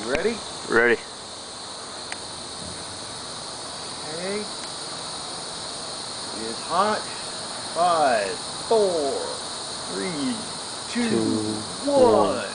Ready? Ready. Okay. It's hot. 5, 4, 3, 2, 1.